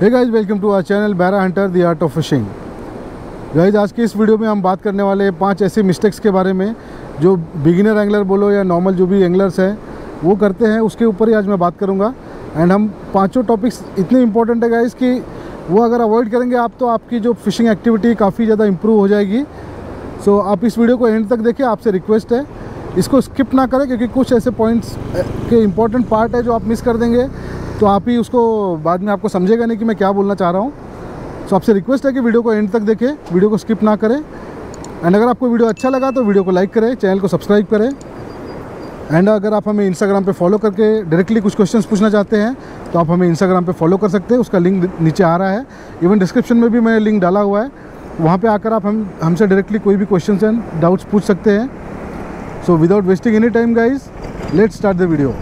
Hey guys, welcome to our channel Baira hunter the art of fishing. Guys, आज की इस video में हम बात करने वाले हैं 5 ऐसे मिस्टेक्स के बारे में जो बिगिनर एंगलर बोलो या नॉर्मल जो भी एंगलर्स हैं वो करते हैं, उसके ऊपर ही आज मैं बात करूंगा। एंड हम पांचों टॉपिक्स इतने इंपॉर्टेंट है गाइस कि वो अगर अवॉइड करेंगे आप तो आपकी जो फिशिंग एक्टिविटी काफ़ी ज़्यादा इंप्रूव हो जाएगी। सो आप इस वीडियो को एंड तक देखिए, आपसे रिक्वेस्ट है इसको स्किप ना करें, क्योंकि कुछ ऐसे पॉइंट्स के इंपॉर्टेंट पार्ट है जो आप मिस कर देंगे तो आप ही उसको बाद में आपको समझेगा नहीं कि मैं क्या बोलना चाह रहा हूँ। सो आपसे रिक्वेस्ट है कि वीडियो को एंड तक देखें, वीडियो को स्किप ना करें। एंड अगर आपको वीडियो अच्छा लगा तो वीडियो को लाइक करें, चैनल को सब्सक्राइब करें। एंड अगर आप हमें इंस्टाग्राम पे फॉलो करके डायरेक्टली कुछ क्वेश्चंस पूछना चाहते हैं तो आप हमें इंस्टाग्राम पे फॉलो कर सकते हैं, उसका लिंक नीचे आ रहा है। इवन डिस्क्रिप्शन में भी मैंने लिंक डाला हुआ है, वहाँ पे आकर आप हमसे डायरेक्टली कोई भी क्वेश्चंस एंड डाउट्स पूछ सकते हैं। So without wasting any time guys, let's start the video.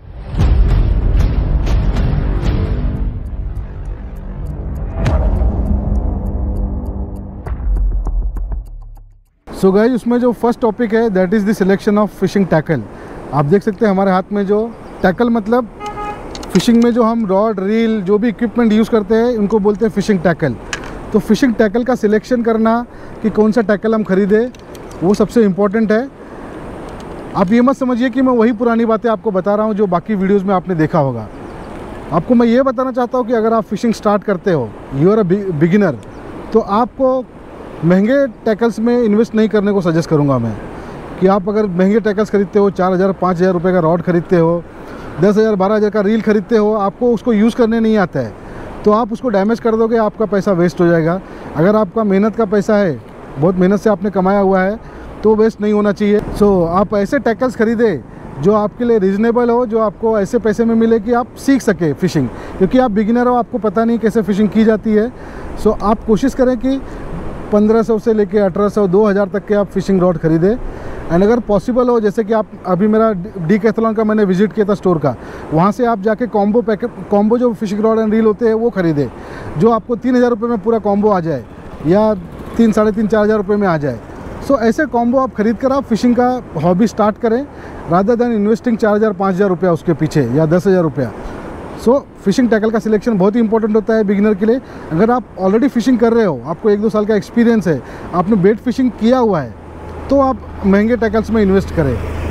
So guys, उसमें जो फर्स्ट टॉपिक है that is the selection of fishing tackle. आप देख सकते हैं हमारे हाथ में जो टैकल, मतलब फिशिंग में जो हम रॉड रील जो भी इक्विपमेंट यूज़ करते हैं उनको बोलते हैं फिशिंग टैकल। तो फिशिंग टैकल का सिलेक्शन करना कि कौन सा टैकल हम खरीदें वो सबसे इम्पॉर्टेंट है। आप ये मत समझिए कि मैं वही पुरानी बातें आपको बता रहा हूँ जो बाकी वीडियोज़ में आपने देखा होगा। आपको मैं ये बताना चाहता हूँ कि अगर आप फिशिंग स्टार्ट करते हो, यू आर अ बिगिनर, तो आपको महंगे टैकल्स में इन्वेस्ट नहीं करने को सजेस्ट करूंगा मैं। कि आप अगर महंगे टैकल्स खरीदते हो, 4,000-5,000 रुपये का रॉड खरीदते हो, 10,000-12,000 का रील खरीदते हो, आपको उसको यूज़ करने नहीं आता है तो आप उसको डैमेज कर दोगे, आपका पैसा वेस्ट हो जाएगा। अगर आपका मेहनत का पैसा है, बहुत मेहनत से आपने कमाया हुआ है, तो वेस्ट नहीं होना चाहिए। सो आप ऐसे टैकल्स खरीदें जो आपके लिए रीज़नेबल हो, जो आपको ऐसे पैसे में मिले कि आप सीख सके फिशिंग, क्योंकि आप बिगिनर हो, आपको पता नहीं कैसे फ़िशिंग की जाती है। सो आप कोशिश करें कि 1500 से लेके 1800, 2000 तक के आप फिशिंग रॉड खरीदें। एंड अगर पॉसिबल हो, जैसे कि आप अभी मेरा डीकैथलॉन का मैंने विजिट किया था स्टोर का, वहाँ से आप जाके कॉम्बो जो फिशिंग रॉड एंड रील होते हैं वो खरीदें, जो आपको 3000 रुपये में पूरा कॉम्बो आ जाए या 3-3,500 रुपये में आ जाए। सो ऐसे कॉम्बो आप खरीद कर आप फिशिंग का हॉबी स्टार्ट करें, रादर देन इन्वेस्टिंग 4,000-5,000 रुपया उसके पीछे या 10,000 रुपया। सो फिशिंग टैकल का सिलेक्शन बहुत ही इंपॉर्टेंट होता है बिगिनर के लिए। अगर आप ऑलरेडी फिशिंग कर रहे हो, आपको 1-2 साल का एक्सपीरियंस है, आपने बेट फिशिंग किया हुआ है, तो आप महंगे टैकल्स में इन्वेस्ट करें।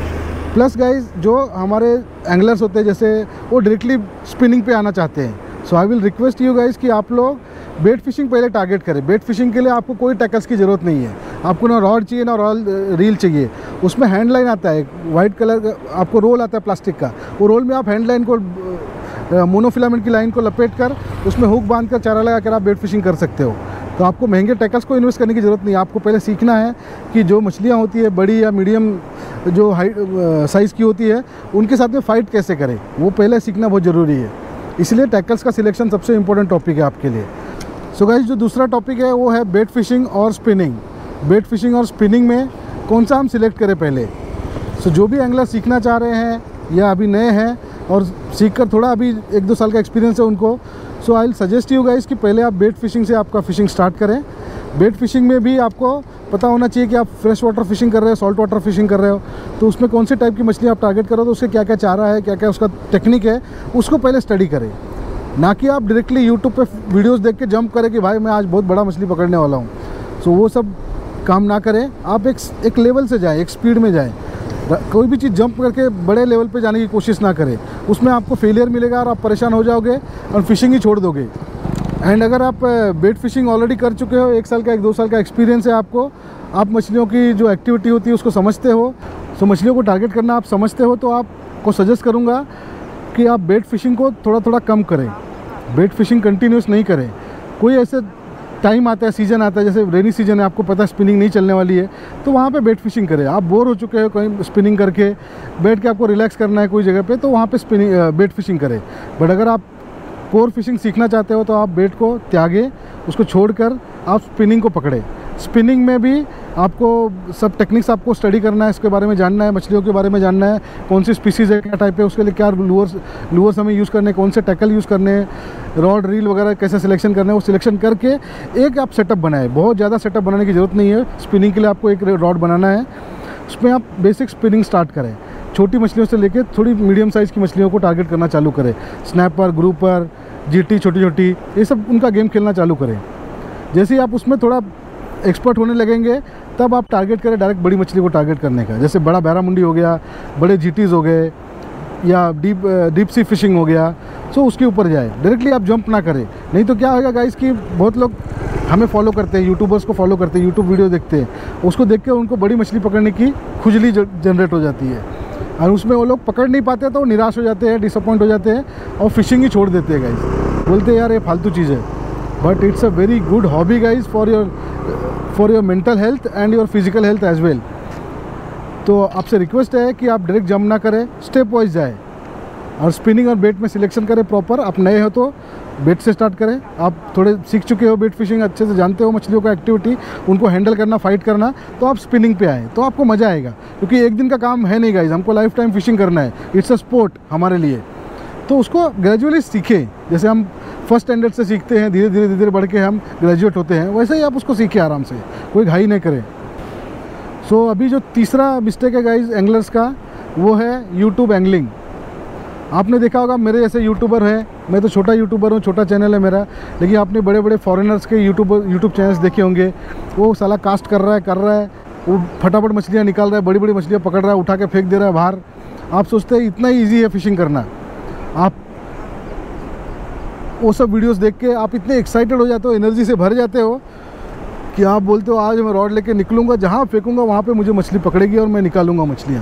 प्लस गाइज, जो हमारे एंगलर्स होते हैं जैसे वो डायरेक्टली स्पिनिंग पे आना चाहते हैं, so I will request you guys कि आप लोग बेट फिशिंग पहले टारगेट करें। बेट फिशिंग के लिए आपको कोई टैकल्स की ज़रूरत नहीं है, आपको ना रॉड चाहिए ना रील चाहिए। उसमें हैंड लाइन आता है, वाइट कलर का आपको रोल आता है प्लास्टिक का, वो रोल में आप हैंड लाइन को मोनोफिलामेंट की लाइन को लपेट कर उसमें हुक बांध कर चारा लगा कर आप बेट फिशिंग कर सकते हो। तो आपको महंगे टैकल्स को इन्वेस्ट करने की ज़रूरत नहीं है। आपको पहले सीखना है कि जो मछलियाँ होती है बड़ी या मीडियम जो हाइट साइज़ की होती है उनके साथ में फ़ाइट कैसे करें, वो पहले सीखना बहुत ज़रूरी है। इसलिए टैकल्स का सिलेक्शन सबसे इंपॉर्टेंट टॉपिक है आपके लिए। सो गाइस, जो दूसरा टॉपिक है वो है बेट फिशिंग और स्पिनिंग। बेट फिशिंग और स्पिनिंग में कौन सा हम सिलेक्ट करें पहले। सो जो भी एंगलर सीखना चाह रहे हैं या अभी नए हैं और सीखकर थोड़ा अभी 1-2 साल का एक्सपीरियंस है उनको, so I will suggest you guys कि पहले आप बेट फिशिंग से आपका फ़िशिंग स्टार्ट करें। बेट फिशिंग में भी आपको पता होना चाहिए कि आप फ्रेश वाटर फिशिंग कर रहे हो, सॉल्ट वाटर फिशिंग कर रहे हो, तो उसमें कौन से टाइप की मछली आप टारगेट करो, तो उसके क्या क्या चारा है, क्या क्या उसका टेक्निक है, उसको पहले स्टडी करें। ना कि आप डायरेक्टली यूट्यूब पे वीडियोस देख के जंप करें कि भाई मैं आज बहुत बड़ा मछली पकड़ने वाला हूँ। सो वो सब काम ना करें, आप एक लेवल से जाएँ, एक स्पीड में जाएँ। कोई भी चीज़ जंप करके बड़े लेवल पे जाने की कोशिश ना करें, उसमें आपको फेलियर मिलेगा और आप परेशान हो जाओगे और फिशिंग ही छोड़ दोगे। एंड अगर आप बेट फिशिंग ऑलरेडी कर चुके हो, 1 साल का 1-2 साल का एक्सपीरियंस है आपको, आप मछलियों की जो एक्टिविटी होती है उसको समझते हो, सो मछलियों को टारगेट करना आप समझते हो, तो आपको सजेस्ट करूँगा कि आप बेट फिशिंग को थोड़ा कम करें। बेट फिशिंग कंटिन्यूस नहीं करें। कोई ऐसे टाइम आता है, सीज़न आता है, जैसे रेनी सीजन है, आपको पता है स्पिनिंग नहीं चलने वाली है, तो वहाँ पे बेट फिशिंग करें। आप बोर हो चुके हो कहीं स्पिनिंग करके, बैठ के आपको रिलैक्स करना है कोई जगह पे, तो वहाँ पे बेट फिशिंग करें। बट अगर आप कोर फिशिंग सीखना चाहते हो तो आप बेट को त्यागे, उसको छोड़कर आप स्पिनिंग को पकड़े। स्पिनिंग में भी आपको सब टेक्निक्स आपको स्टडी करना है, इसके बारे में जानना है, मछलियों के बारे में जानना है, कौन सी स्पीसीज़ है, क्या टाइप है, उसके लिए क्या लूअर्स हमें यूज़ करने, कौन से टैकल यूज़ करने, रॉड रील वगैरह कैसे सिलेक्शन करना है, वो सिलेक्शन करके एक आप सेटअप बनाए। बहुत ज़्यादा सेटअप बनाने की ज़रूरत नहीं है। स्पिनिंग के लिए आपको एक रॉड बनाना है, उसमें आप बेसिक स्पिनिंग स्टार्ट करें। छोटी मछलियों से लेकर थोड़ी मीडियम साइज़ की मछलियों को टारगेट करना चालू करें। स्नैपर, ग्रुपर GT छोटी छोटी, ये सब उनका गेम खेलना चालू करें। जैसे ही आप उसमें थोड़ा एक्सपर्ट होने लगेंगे तब आप टारगेट करें डायरेक्ट बड़ी मछली को टारगेट करने का। जैसे बड़ा बैरामुंडी हो गया, बड़े GTs हो गए, या डीप सी फिशिंग हो गया, सो उसके ऊपर जाए। डायरेक्टली आप जंप ना करें, नहीं तो क्या होगा गाइस कि बहुत लोग हमें फॉलो करते हैं, यूट्यूबर्स को फॉलो करते हैं, यूट्यूब वीडियो देखते हैं, उसको देख के उनको बड़ी मछली पकड़ने की खुजली जनरेट हो जाती है और उसमें वो लोग पकड़ नहीं पाते तो निराश हो जाते हैं, डिसअपॉइंट हो जाते हैं और फिशिंग ही छोड़ देते हैं गाइस। बोलते हैं यार ये फालतू चीज़ है, but it's a very good hobby guys for your mental health and your physical health as well. तो आपसे रिक्वेस्ट है कि आप डायरेक्ट जंप ना करें, स्टेप वाइज जाए और स्पिनिंग और बेट में सिलेक्शन करें प्रॉपर। आप नए हो तो बेट से स्टार्ट करें, आप थोड़े सीख चुके हो बेट फिशिंग, अच्छे से जानते हो मछलियों का एक्टिविटी, उनको हैंडल करना, फाइट करना, तो आप स्पिनिंग पे आए तो आपको मज़ा आएगा। क्योंकि एक दिन का काम है नहीं गाइज, हमको लाइफ टाइम फिशिंग करना है, इट्स अ स्पोर्ट हमारे लिए। तो उसको ग्रेजुअली सीखें, जैसे हम फर्स्ट स्टैंडर्ड से सीखते हैं, धीरे धीरे धीरे बढ़ के हम ग्रेजुएट होते हैं, वैसे ही आप उसको सीखें आराम से, कोई घाई नहीं करें। सो अभी जो तीसरा मिस्टेक है गाइज एंगलर्स का, वो है यूट्यूब एंगलिंग। आपने देखा होगा मेरे जैसे यूट्यूबर है, मैं तो छोटा यूट्यूबर हूँ, छोटा चैनल है मेरा, लेकिन आपने बड़े बड़े फॉरेनर्स के यूट्यूब चैनल्स देखे होंगे। वो साला कास्ट कर रहा है, वो फटाफट मछलियाँ निकाल रहा है, बड़ी बड़ी मछलियाँ पकड़ रहा है, उठा के फेंक दे रहा है बाहर। आप सोचते हैं इतना ईजी है फिशिंग करना। आप वो सब वीडियोस देख के आप इतने एक्साइटेड हो जाते हो, एनर्जी से भर जाते हो कि आप बोलते हो आज मैं रॉड लेके निकलूँगा, जहाँ फेंकूँगा वहाँ पे मुझे मछली पकड़ेगी और मैं निकालूँगा मछलियाँ।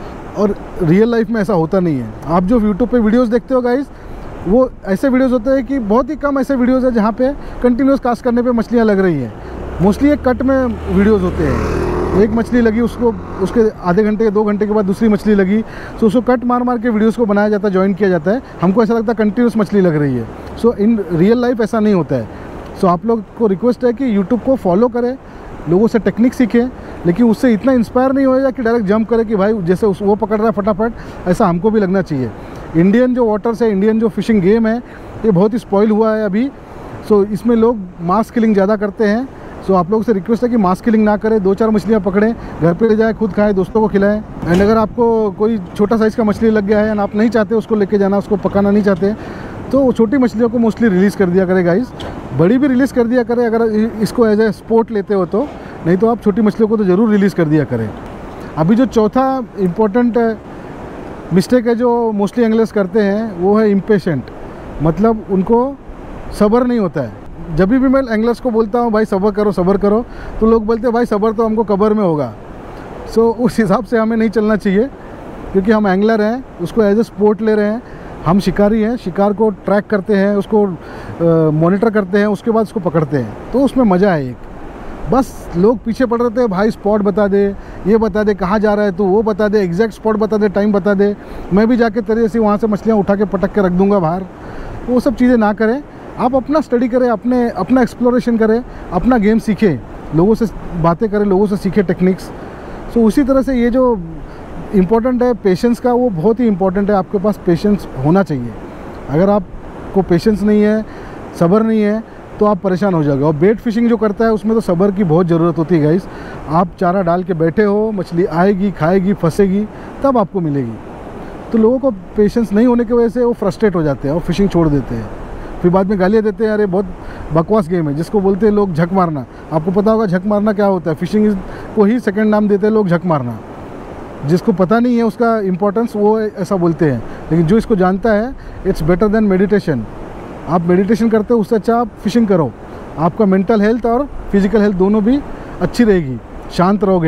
और रियल लाइफ में ऐसा होता नहीं है। आप जो यूट्यूब पे वीडियोस देखते हो गाइस, वो ऐसे वीडियोस होते हैं कि बहुत ही कम ऐसे वीडियोस है जहाँ पे कंटिन्यूस कास्ट करने पे मछलियाँ लग रही हैं। मोस्टली एक कट में वीडियोस होते हैं, एक मछली लगी, उसके आधे घंटे 2 घंटे के बाद दूसरी मछली लगी, तो उसको कट मार मार के वीडियोस को बनाया जाता है, ज्वाइन किया जाता है। हमको ऐसा लगता है कंटिन्यूस मछली लग रही है। सो इन रियल लाइफ ऐसा नहीं होता है। सो आप लोग को रिक्वेस्ट है कि यूट्यूब को फॉलो करें, लोगों से टेक्निक सीखें, लेकिन उससे इतना इंस्पायर नहीं होएगा कि डायरेक्ट जंप करे कि भाई जैसे वो पकड़ रहा है फटाफट, ऐसा हमको भी लगना चाहिए। इंडियन जो वाटर्स है, इंडियन जो फिशिंग गेम है, ये बहुत ही स्पॉइल हुआ है अभी। सो इसमें लोग मास किलिंग ज़्यादा करते हैं। सो आप लोगों से रिक्वेस्ट है कि मास किलिंग ना करें, 2-4 मछलियाँ पकड़ें, घर पे ले जाए, खुद खाएं, दोस्तों को खिलाएं। एंड अगर आपको कोई छोटा साइज़ का मछली लग गया है एंड आप नहीं चाहते उसको लेके जाना, उसको पकाना नहीं चाहते, तो छोटी मछलियों को मोस्टली रिलीज़ कर दिया करें गाइस। बड़ी भी रिलीज़ कर दिया करें अगर इसको एज ए स्पोर्ट लेते हो तो, नहीं तो आप छोटी मछलियों को तो ज़रूर रिलीज़ कर दिया करें। अभी जो चौथा इम्पोर्टेंट मिस्टेक है जो मोस्टली एंगलर्स करते हैं, वो है इम्पेशेंट। मतलब उनको सब्र नहीं होता है। जब भी मैं एंगलर्स को बोलता हूँ भाई सब्र करो, तो लोग बोलते हैं भाई सब्र तो हमको कबर में होगा। सो उस हिसाब से हमें नहीं चलना चाहिए, क्योंकि हम एंगलर हैं, उसको एज ए स्पोर्ट ले रहे हैं। हम शिकारी हैं, शिकार को ट्रैक करते हैं, उसको मॉनिटर करते हैं, उसके बाद उसको पकड़ते हैं, तो उसमें मज़ा है एक। बस लोग पीछे पड़ रहे थे, भाई स्पॉट बता दे, ये बता दे, कहाँ जा रहा है तो वो बता दे, एग्जैक्ट स्पॉट बता दे, टाइम बता दे, मैं भी जाके तेरे से वहाँ से मछलियाँ उठा के पटक के रख दूँगा बाहर। वो सब चीज़ें ना करें, आप अपना स्टडी करें, अपना एक्सप्लोरेशन करें, अपना गेम सीखें, लोगों से बातें करें, लोगों से सीखें टेक्निक्स। सो उसी तरह से ये जो इम्पोर्टेंट है पेशेंस का, वो बहुत ही इम्पोर्टेंट है। आपके पास पेशेंस होना चाहिए। अगर आपको पेशेंस नहीं है, सब्र नहीं है, तो आप परेशान हो जाओगे। और बेट फिशिंग जो करता है उसमें तो सब्र की बहुत ज़रूरत होती है गाइस। आप चारा डाल के बैठे हो, मछली आएगी, खाएगी, फंसेगी, तब आपको मिलेगी। तो लोगों को पेशेंस नहीं होने की वजह से वो फ्रस्ट्रेट हो जाते हैं और फिशिंग छोड़ देते हैं। फिर बाद में गालियाँ देते हैं, अरे बहुत बकवास गेम है, जिसको बोलते हैं लोग झक मारना। आपको पता होगा झक मारना क्या होता है? फिशिंग को ही सेकंड नाम देते हैं लोग झक मारना। जिसको पता नहीं है उसका इम्पोर्टेंस, वो ऐसा बोलते हैं, लेकिन जो इसको जानता है, इट्स बेटर देन मेडिटेशन। आप मेडिटेशन करते हो, उससे अच्छा आप फिशिंग करो। आपका मेंटल हेल्थ और फिजिकल हेल्थ दोनों भी अच्छी रहेगी, शांत रहोगे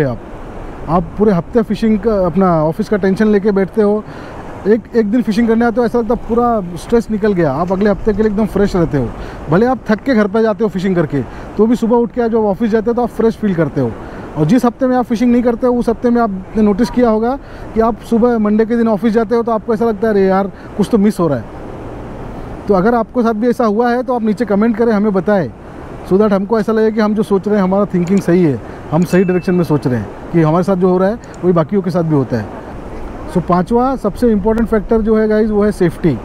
आप पूरे हफ्ते फिशिंग का अपना ऑफिस का टेंशन लेके बैठते हो, एक दिन फिशिंग करने आते हो, ऐसा लगता है पूरा स्ट्रेस निकल गया, आप अगले हफ्ते के लिए एकदम फ्रेश रहते हो। भले आप थक के घर पर जाते हो फिशिंग करके, तो भी सुबह उठ के जब ऑफिस जाते हो तो आप फ्रेश फील करते हो। और जिस हफ्ते में आप फिशिंग नहीं करते हो, उस हफ्ते में आपने नोटिस किया होगा कि आप सुबह मंडे के दिन ऑफिस जाते हो तो आपको ऐसा लगता है अरे यार कुछ तो मिस हो रहा है। तो अगर आपको साथ भी ऐसा हुआ है तो आप नीचे कमेंट करें, हमें बताएं, सो दैट हमको ऐसा लगे कि हम जो सोच रहे हैं हमारा थिंकिंग सही है, हम सही डायरेक्शन में सोच रहे हैं, कि हमारे साथ जो हो रहा है वही बाकियों के साथ भी होता है। सो पांचवा सबसे इम्पोर्टेंट फैक्टर जो है गाइज, वो है सेफ्टी।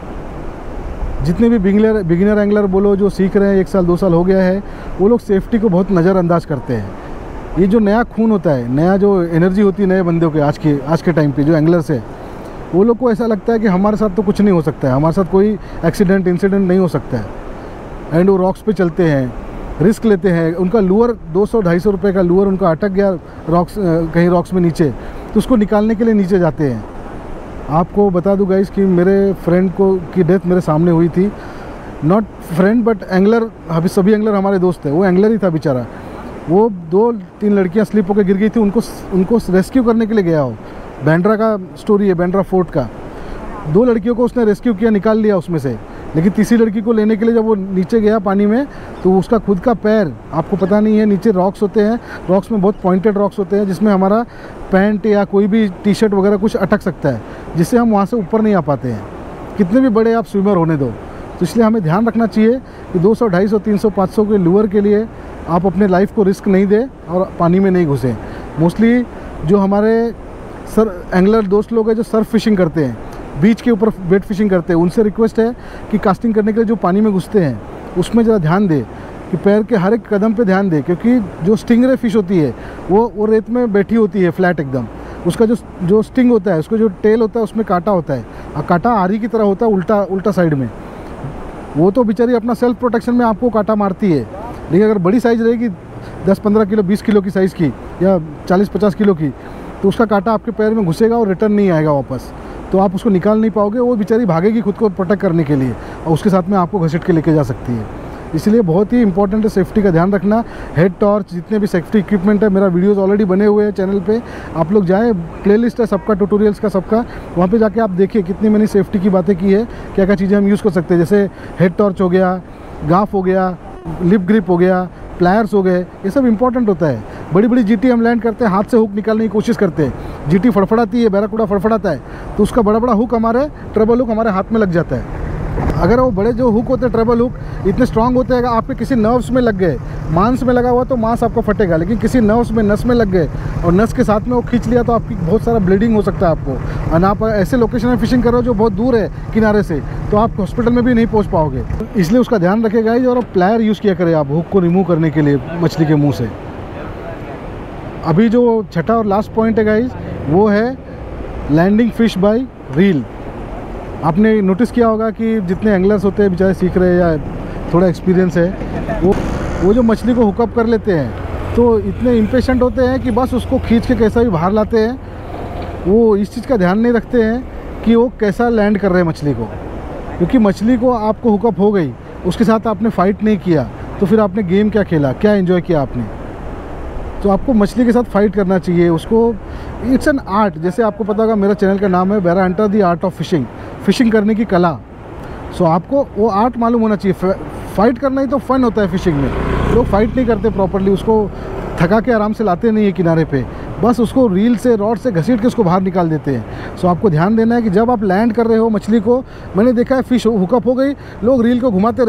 जितने भी बिगिनर एंगलर बोलो जो सीख रहे हैं, 1 साल 2 साल हो गया है, वो लोग सेफ्टी को बहुत नज़रअंदाज करते हैं। ये जो नया खून होता है, नया जो एनर्जी होती है नए बंदों के आज के टाइम पे जो एंगलर्स है, वो लोग को ऐसा लगता है कि हमारे साथ तो कुछ नहीं हो सकता है, हमारे साथ कोई एक्सीडेंट इंसिडेंट नहीं हो सकता है। एंड वो रॉक्स पे चलते हैं, रिस्क लेते हैं। उनका लूअर 200-250 रुपये का लूअर उनका अटक गया रॉक्स, कहीं रॉक्स में नीचे, तो उसको निकालने के लिए नीचे जाते हैं। आपको बता दूं गाइस कि मेरे फ्रेंड की डेथ मेरे सामने हुई थी। नॉट फ्रेंड बट एंगलर, अभी सभी एंगलर हमारे दोस्त हैं, वो एंगलर ही था बेचारा। वो 2-3 लड़कियां स्लिप होकर गिर गई थी, उनको रेस्क्यू करने के लिए गया हो। बैंड्रा का स्टोरी है, बैंड्रा फोर्ट का। 2 लड़कियों को उसने रेस्क्यू किया, निकाल लिया उसमें से, लेकिन तीसरी लड़की को लेने के लिए जब वो नीचे गया पानी में, तो उसका खुद का पैर, आपको पता नहीं है, नीचे रॉक्स होते हैं, रॉक्स में बहुत पॉइंटेड रॉक्स होते हैं, जिसमें हमारा पैंट या कोई भी टी-शर्ट वगैरह कुछ अटक सकता है, जिससे हम वहाँ से ऊपर नहीं आ पाते हैं, कितने भी बड़े आप स्विमर होने दो। तो इसलिए हमें ध्यान रखना चाहिए कि 200, 250, 300, 500 के लूअर के लिए आप अपने लाइफ को रिस्क नहीं दें और पानी में नहीं घुसें। मोस्टली जो हमारे एंगलर दोस्त लोग हैं जो सर्फ फिशिंग करते हैं, बीच के ऊपर बेट फिशिंग करते हैं, उनसे रिक्वेस्ट है कि कास्टिंग करने के लिए जो पानी में घुसते हैं उसमें ज़रा ध्यान दे, कि पैर के हर एक कदम पे ध्यान दे, क्योंकि जो स्टिंगरे फिश होती है वो रेत में बैठी होती है फ्लैट एकदम। उसका जो स्टिंग होता है, उसका जो टेल होता है, उसमें कांटा होता है, और कांटा आरी की तरह होता है उल्टा साइड में। वो तो बेचारी अपना सेल्फ प्रोटेक्शन में आपको कांटा मारती है, लेकिन अगर बड़ी साइज़ रहेगी 10-15 किलो, 20 किलो की साइज़ की या 40-50 किलो की, तो उसका कांटा आपके पैर में घुसेगा और रिटर्न नहीं आएगा वापस, तो आप उसको निकाल नहीं पाओगे। वो बेचारी भागेगी खुद को प्रोटेक्ट करने के लिए, और उसके साथ में आपको घसीट के लेके जा सकती है। इसलिए बहुत ही इंपॉर्टेंट है सेफ्टी का ध्यान रखना। हेड टॉर्च, जितने भी सेफ्टी इक्विपमेंट है, मेरा वीडियोस ऑलरेडी बने हुए हैं चैनल पे, आप लोग जाएँ, प्लेलिस्ट है सबका, ट्यूटोरियल्स का सबका, वहाँ पे जाके आप देखिए कितनी मैंने सेफ्टी की बातें की है, क्या क्या चीज़ें हम यूज़ कर सकते हैं। जैसे हेड टॉर्च हो गया, गाफ हो गया, लिप ग्रिप हो गया, प्लायर्स हो गए, ये सब इंपॉर्टेंट होता है। बड़ी बड़ी जीटी हम लैंड करते हैं, हाथ से हुक निकालने की कोशिश करते हैं, जीटी फड़फड़ाती है, बैराकूडा फड़फड़ाता है, तो उसका बड़ा बड़ा हुक, हमारे ट्रबल हुक हमारे हाथ में लग जाता है। अगर वो बड़े जो हुक होते हैं, ट्रबल हुक, इतने स्ट्रांग होते हैं, अगर आपके किसी नर्व्स में लग गए, मांस में लगा हुआ तो मांस आपका फटेगा, लेकिन किसी नर्व्स में, नस में लग गए और नस के साथ में वो खींच लिया तो आपकी बहुत सारा ब्लीडिंग हो सकता है आपको। और आप ऐसे लोकेशन में फिशिंग करो जो बहुत दूर है किनारे से, तो आप हॉस्पिटल में भी नहीं पहुंच पाओगे। इसलिए उसका ध्यान रखें गाइस, और प्लायर यूज़ किया करें आप हुक को रिमूव करने के लिए मछली के मुँह से। अभी जो छठा और लास्ट पॉइंट है गाइस, वो है लैंडिंग फिश बाय रील। आपने नोटिस किया होगा कि जितने एंगलर्स होते हैं बेचारे सीख रहे हैं या थोड़ा एक्सपीरियंस है, वो जो मछली को हुकअप कर लेते हैं, तो इतने इम्पेशेंट होते हैं कि बस उसको खींच के कैसा भी बाहर लाते हैं। वो इस चीज़ का ध्यान नहीं रखते हैं कि वो कैसा लैंड कर रहे हैं मछली को, क्योंकि मछली को आपको हुकअप हो गई, उसके साथ आपने फ़ाइट नहीं किया, तो फिर आपने गेम क्या खेला, क्या एंजॉय किया आपने। तो आपको मछली के साथ फाइट करना चाहिए उसको। इट्स एन आर्ट, जैसे आपको पता होगा मेरा चैनल का नाम है Bera hunter the art of fishing, fishing करने की कला। सो आपको वो आर्ट मालूम होना चाहिए। फाइट करना ही तो फन होता है फिशिंग में। लोग फाइट नहीं करते प्रॉपरली, उसको थका के आराम से लाते नहीं है किनारे पे, बस उसको रील से, रॉड से घसीट के उसको बाहर निकाल देते हैं। सो आपको ध्यान देना है कि जब आप लैंड कर रहे हो मछली को, मैंने देखा है फिश हुकअप हो गई, लोग रील को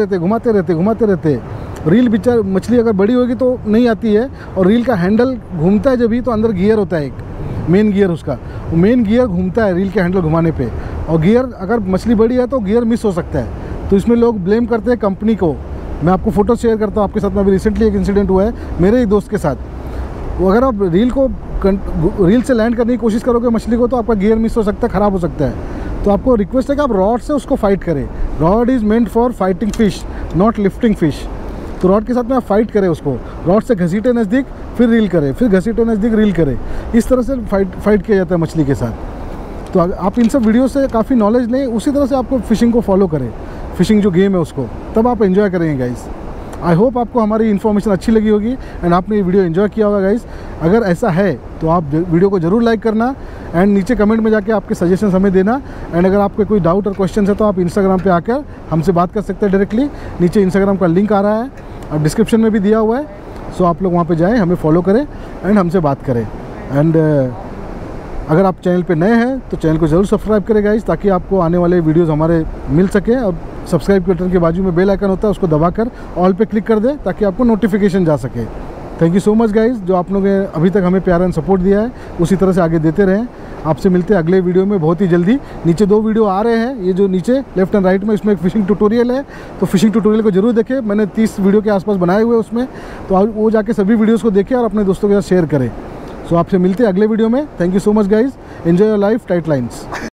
घुमाते रहते। रील बेचार मछली अगर बड़ी होगी तो नहीं आती है, और रील का हैंडल घूमता है जब भी, तो अंदर गियर होता है एक मेन गियर, उसका वो मेन गियर घूमता है रील के हैंडल घुमाने पे, और गियर अगर मछली बड़ी है तो गियर मिस हो सकता है। तो इसमें लोग ब्लेम करते हैं कंपनी को। मैं आपको फ़ोटो शेयर करता हूँ आपके साथ में। अभी रिसेंटली एक इंसिडेंट हुआ है मेरे ही दोस्त के साथ। वो अगर आप रील से लैंड करने की कोशिश करोगे मछली को, तो आपका गियर मिस हो सकता है, ख़राब हो सकता है। तो आपको रिक्वेस्ट है कि आप रॉड से उसको फाइट करें। Rod is meant for fighting fish, not lifting fish. तो रॉड के साथ में आप फाइट करें उसको, रॉड से घसीटे नज़दीक, फिर रील करें, फिर घसीटे नज़दीक, रील करें। इस तरह से फाइट किया जाता है मछली के साथ। तो आप इन सब वीडियो से काफ़ी नॉलेज लें, उसी तरह से आपको फिशिंग को फॉलो करें, फिशिंग जो गेम है उसको, तब आप एंजॉय करेंगे गाइस। आई होप आपको हमारी इन्फॉर्मेशन अच्छी लगी होगी एंड आपने ये वीडियो एंजॉय किया होगा गाइस। अगर ऐसा है तो आप वीडियो को ज़रूर लाइक करना एंड नीचे कमेंट में जाके आपके सजेशंस हमें देना। एंड अगर आपके कोई डाउट और क्वेश्चन है तो आप इंस्टाग्राम पे आकर हमसे बात कर सकते हैं डायरेक्टली। नीचे इंस्टाग्राम का लिंक आ रहा है और डिस्क्रिप्शन में भी दिया हुआ है। सो आप लोग वहाँ पे जाएं, हमें फॉलो करें एंड हमसे बात करें। एंड अगर आप चैनल पे नए हैं तो चैनल को ज़रूर सब्सक्राइब करें गाइस, ताकि आपको आने वाले वीडियोस हमारे मिल सके। और सब्सक्राइब के बटन के बाजू में बेल आइकन होता है, उसको दबाकर ऑल पे क्लिक कर दें ताकि आपको नोटिफिकेशन जा सके। Thank you so much guys, जो आप लोगों ने अभी तक हमें प्यार एंड सपोर्ट दिया है उसी तरह से आगे देते रहें। आपसे मिलते हैं अगले वीडियो में बहुत ही जल्दी। नीचे 2 वीडियो आ रहे हैं, ये जो नीचे लेफ्ट एंड राइट में, इसमें एक फिशिंग ट्यूटोरियल है, तो फिशिंग ट्यूटोरियल को जरूर देखें। मैंने 30 वीडियो के आसपास बनाए हुए उसमें, तो वो जाके सभी वीडियोज़ को देखें और अपने दोस्तों के साथ शेयर करें। सो आपसे मिलते हैं अगले वीडियो में। Thank you so much guys, enjoy your life, tight lines.